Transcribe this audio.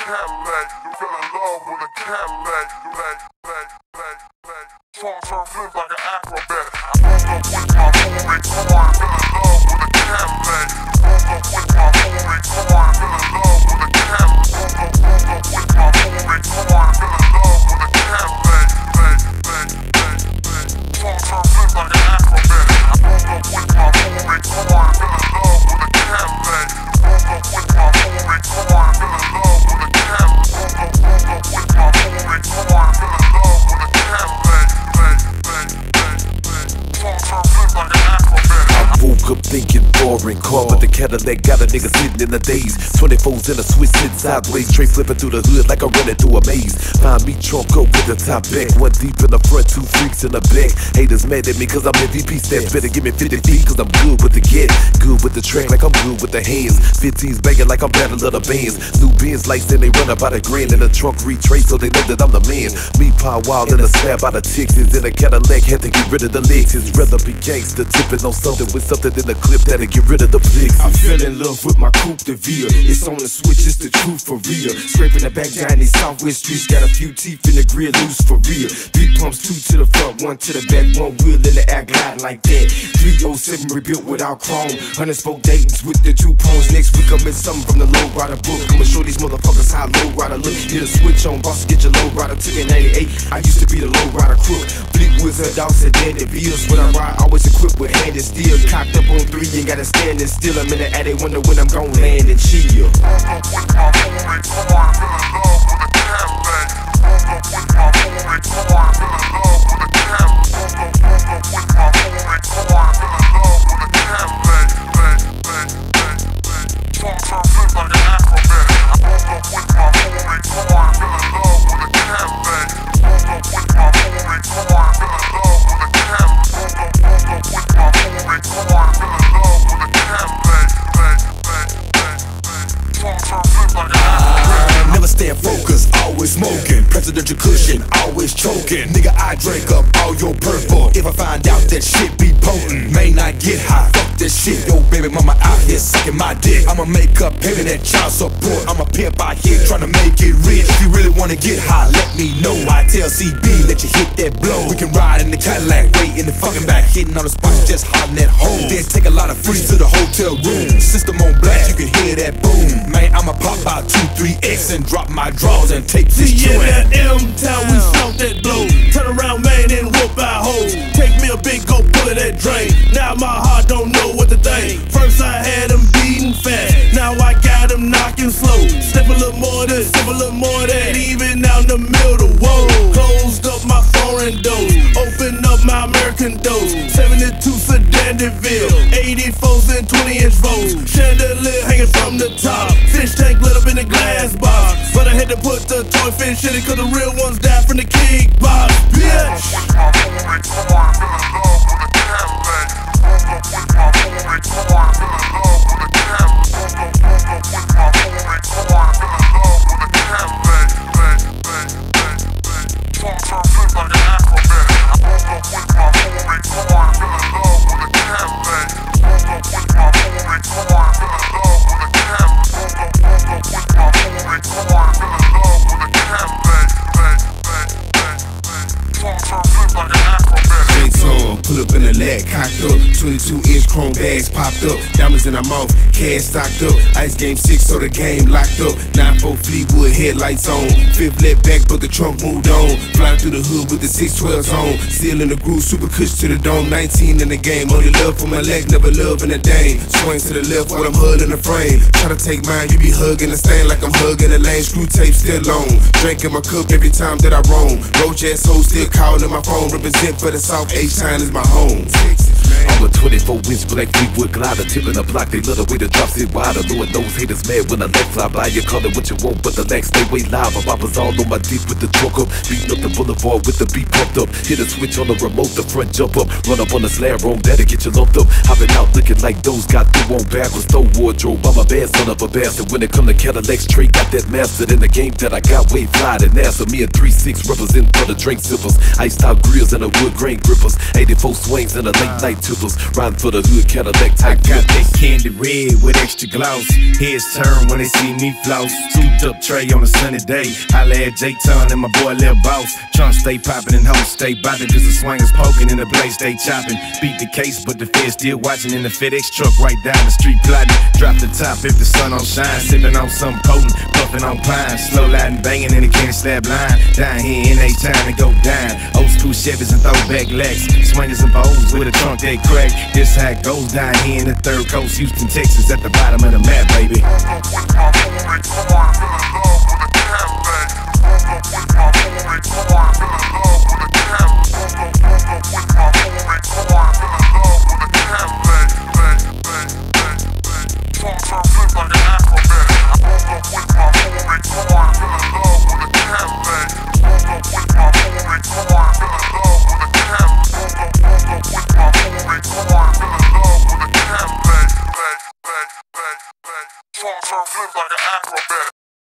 Cadillac. You fell in love with a Cadillac. Turn flip like an acrobat. I broke up with my homie car. Fell in love with a Cadillac. Broke up with my homie car. Fell in love with a Cadillac. Broke up with my homie car. Fell in love with a Cadillac. Turn flip like an acrobat. I broke up with my homie car. Fell in love with a Cadillac. Broke up with my homie car. Fell in love with a Cadillac. Broke up with my homie car. Fell in love with a Cadillac. I woke up thinking boring car, but the Cadillac got a nigga sitting in the daze. 24s in a switch sitting sideways, tray flipping through the hood like I'm running through a maze. Find me trunk up with the top back, one deep in the front, two freaks in the back. Haters mad at me cause I'm MVP stats, better give me 50 feet cause I'm good with the get. Good with the track like I'm good with the hands. 15s banging like I'm battling of the bands. New Benz lights and they run up out of grand in the trunk retrace so they know that I'm the man. Me power wild in a slab out of Texas in a Cadillac, had to get rid of the Lexus. Rather be gangster, tipping on something with something in the clip that'll get rid of the flicks. I fell in love with my coupe de ville. It's on the switch, it's the truth for real. Scraping the back down these Southwest streets, got a few teeth in the grill, loose for real. Three pumps, two to the front, one to the back, one wheel in the air gliding like that. 307 rebuilt without chrome. 100 spoke Dayton's with the two phones. Next week I'm in something from the low rider book. I'ma show these motherfuckers how low rider look. Get a switch on, boss, get your low rider. Took in 88, I used to be the low rider crook. Bleak wizard, dog said Dandy Bills. When I ride, always equipped with hand and steel. Cocked up on 3 and gotta stand and still. I'm in the attic, wonder when I'm gon' land and chill. Broke up with my homie car, fell in love with a Cadillac. Broke up with my homie car, fell in love with a Cadillac. Broke up with my homie car, fell in love with a Cadillac. Turn flip like an acrobat. I broke up with my homie car, fell in love with a Cadillac. Broke up with my homie car, fell in love with a Cadillac. Broke up with my homie car, fell in love with a Cadillac. Never stay focused, always smoking. Presidential cushion, always choking. Nigga, I drink up all your purple. If I find out that shit be potent, may not get high. Fuck this shit, yo baby mama out here sucking my dick. I'ma make up paying that child support. I'm a pimp out here trying to make it rich. If you really wanna get high, let me know. I tell CB, let you hit that blow. We can ride in the Cadillac, wait in the fucking back, hitting on the spots, just hollering at home. Then take a lot of freaks to the hotel room. System on blast, you can hear that boom. Man, I'ma pop out 2-3X and drop my drawers and take this joint. Yeah, that M-Town, we smelt that blow. Turn around, man, and whoop our hoes. Take me a big go pull of that drain. Now my heart don't know what to think. First I had them beating fast, now I got them knocking slow. Step a little more this, step a little more that. Even out in the middle, whoa. Closed up my foreign doors, open up my American doors. 72 Sedan DeVille, 84s and 20-inch rolls. Chandelier hanging from the top, fish tank lit up in the glass box. But I had to put the toy fish in it cause the real ones died from the kickbox, bitch. Pull up in the leg, cocked up, 22-inch chrome bags popped up, diamonds in our mouth, cash stocked up, ice game 6 so the game locked up, 9-4 Fleetwood headlights on, 5th let back but the trunk moved on, flying through the hood with the 612s on, still in the groove, super cush to the dome, 19 in the game, only love for my leg, never love in a dame, swing to the left while I'm hugging the frame, try to take mine, you be hugging the stain like I'm hugging the lane, screw tape still on, drinking my cup every time that I roam, roach ass hoes still calling my phone, represent for the South, H-Town is my home. I'm a 24-inch black Fleetwood glider, tipping the block, they love the way the drops hit wider. Lord knows haters mad when the legs fly by. You call it what you want, but the legs stay way live. My boppers all on my deep with the truck up, beating up the boulevard with the beat pumped up. Hit a switch on the remote, the front jump up, run up on the slab room, that'll get you lumped up. Hopping out looking like those got through on backwards, no wardrobe. I'm a bad son of a bastard. When it come to Cadillac straight, got that mastered in the game that I got way fly than NASA. Me and 3-6 represent for the drink sippers, iced out grills and the wood grain grippers, 84 swings and the late night tippers. Riding for the hood, Cadillac type. I got that candy red with extra gloss. Heads turn when they see me floss. Souped up tray on a sunny day. Holla at J-Ton and my boy Lil Boss. Trunk stay poppin' and hoes stay boppin', cause the swingers poking and the blade stay chopping. Beat the case, but the feds still watching in the FedEx truck right down the street plotting. Drop the top if the sun don't shine. Sippin' on something potent, puffin' on pine. Slow lightin' bangin' in the candy slab line. Down here in a time to go down. Old school Chevys and throwback Lex. Swingers and bows with a trunk that crack. This how it goes down here in the third coast, Houston, Texas, at the bottom of the map, baby. Woke up with my movie